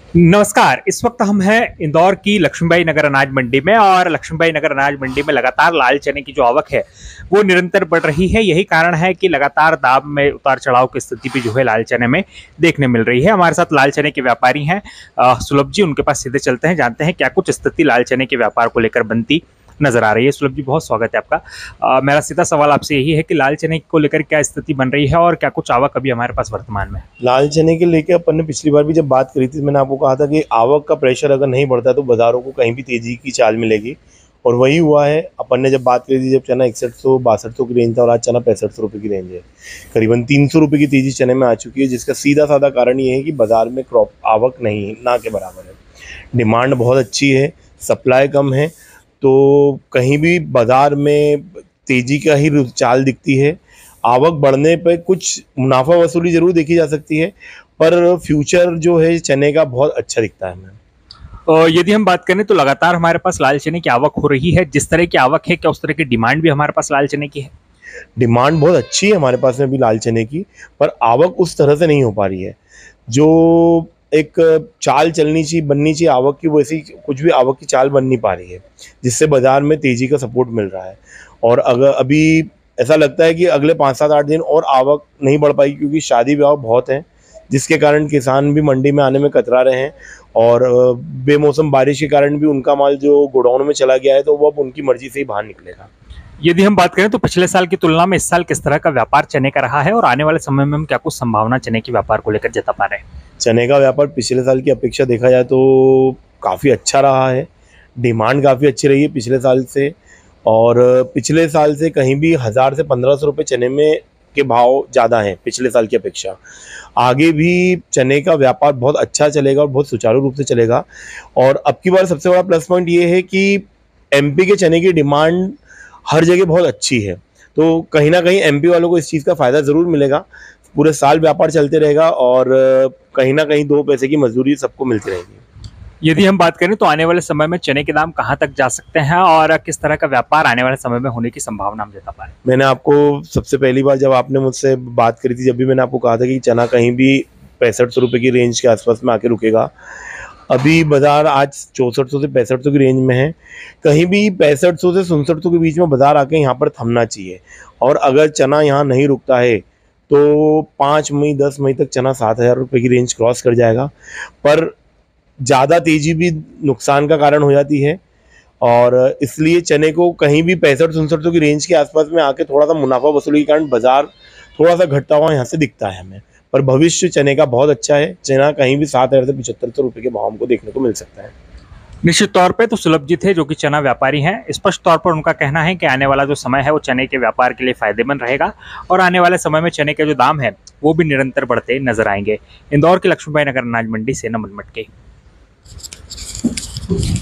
नमस्कार। इस वक्त हम हैं इंदौर की लक्ष्मीबाई नगर अनाज मंडी में और लक्ष्मीबाई नगर अनाज मंडी में लगातार लाल चने की जो आवक है वो निरंतर बढ़ रही है। यही कारण है कि लगातार दाम में उतार चढ़ाव की स्थिति भी जो है लाल चने में देखने मिल रही है। हमारे साथ लाल चने के व्यापारी हैं सुलभ जी, उनके पास सीधे चलते हैं, जानते हैं क्या कुछ स्थिति लाल चने के व्यापार को लेकर बनती नजर आ रही है। सुलभ जी, बहुत स्वागत है आपका। मेरा सीधा सवाल आपसे यही है कि लाल चने को लेकर क्या स्थिति बन रही है और क्या कुछ आवक अभी हमारे पास वर्तमान में? लाल चने के लेके अपन ने पिछली बार भी जब बात करी थी, मैंने आपको कहा था कि आवक का प्रेशर अगर नहीं बढ़ता तो बाजारों को कहीं भी तेजी की चाल मिलेगी, और वही हुआ है। अपन ने जब बात करी थी, जब चना 6100-6200 की रेंज था और आज चना 6500 रुपये की रेंज है। करीबन 300 रुपये की तेजी चने में आ चुकी है, जिसका सीधा साधा कारण ये है कि बाजार में क्रॉप आवक नहीं ना के बराबर है। डिमांड बहुत अच्छी है, सप्लाई कम है, तो कहीं भी बाजार में तेजी का ही चाल दिखती है। आवक बढ़ने पे कुछ मुनाफा वसूली जरूर देखी जा सकती है, पर फ्यूचर जो है चने का बहुत अच्छा दिखता है हमें। यदि हम बात करें तो लगातार हमारे पास लाल चने की आवक हो रही है। जिस तरह की आवक है, क्या उस तरह की डिमांड भी हमारे पास लाल चने की है? डिमांड बहुत अच्छी है हमारे पास में भी लाल चने की, पर आवक उस तरह से नहीं हो पा रही है जो एक चाल चलनी चाहिए, बननी चाहिए आवक की, वैसी कुछ भी आवक की चाल बन नहीं पा रही है, जिससे बाजार में तेजी का सपोर्ट मिल रहा है। और अगर अभी ऐसा लगता है कि अगले 5-7-8 दिन और आवक नहीं बढ़ पाएगी, क्योंकि शादी ब्याह बहुत हैं, जिसके कारण किसान भी मंडी में आने में कतरा रहे हैं, और बेमौसम बारिश के कारण भी उनका माल जो गोडाउन में चला गया है, तो वो अब उनकी मर्जी से ही बाहर निकलेगा। यदि हम बात करें तो पिछले साल की तुलना में इस साल किस तरह का व्यापार चने का रहा है और आने वाले समय में हम क्या कुछ संभावना चने के व्यापार को लेकर जता पा रहे हैं? चने का व्यापार पिछले साल की अपेक्षा देखा जाए तो काफ़ी अच्छा रहा है। डिमांड काफ़ी अच्छी रही है पिछले साल से, और पिछले साल से कहीं भी 1000 से 1500 रुपये चने में के भाव ज़्यादा हैं पिछले साल की अपेक्षा। आगे भी चने का व्यापार बहुत अच्छा चलेगा और बहुत सुचारू रूप से चलेगा। और अब की बार सबसे बड़ा प्लस पॉइंट ये है कि एमपी के चने की डिमांड हर जगह बहुत अच्छी है, तो कहीं ना कहीं एमपी वालों को इस चीज़ का फ़ायदा ज़रूर मिलेगा। पूरे साल व्यापार चलते रहेगा और कहीं ना कहीं 2 पैसे की मजदूरी सबको मिलती रहेगी। यदि हम बात करें तो आने वाले समय में चने के दाम कहाँ तक जा सकते हैं और किस तरह का व्यापार आने वाले समय में होने की संभावना हम जता पा रहे हैं? मैंने आपको सबसे पहली बार जब आपने मुझसे बात करी थी, जब भी मैंने आपको कहा था कि चना कहीं भी 6500 रुपये की रेंज के आसपास में आके रुकेगा। अभी बाजार आज 6400 से 6500 की रेंज में है। कहीं भी 6500 से 6700 के बीच में बाजार आके यहाँ पर थमना चाहिए, और अगर चना यहाँ नहीं रुकता है तो 5 मई 10 मई तक चना 7000 रुपये की रेंज क्रॉस कर जाएगा। पर ज़्यादा तेजी भी नुकसान का कारण हो जाती है, और इसलिए चने को कहीं भी 65-67 की रेंज के आसपास में आके थोड़ा सा मुनाफा वसूली के कारण बाजार थोड़ा सा घटता हुआ यहाँ से दिखता है हमें। पर भविष्य चने का बहुत अच्छा है। चना कहीं भी 7000 से 7500 रुपये के भाव हमको देखने को मिल सकता है। निश्चित तौर पे तो सुलभ जी थे जो कि चना व्यापारी हैं। स्पष्ट तौर पर उनका कहना है कि आने वाला जो समय है वो चने के व्यापार के लिए फायदेमंद रहेगा और आने वाले समय में चने के जो दाम है वो भी निरंतर बढ़ते नजर आएंगे। इंदौर के लक्ष्मीबाई नगर अनाज मंडी से नमन मटके।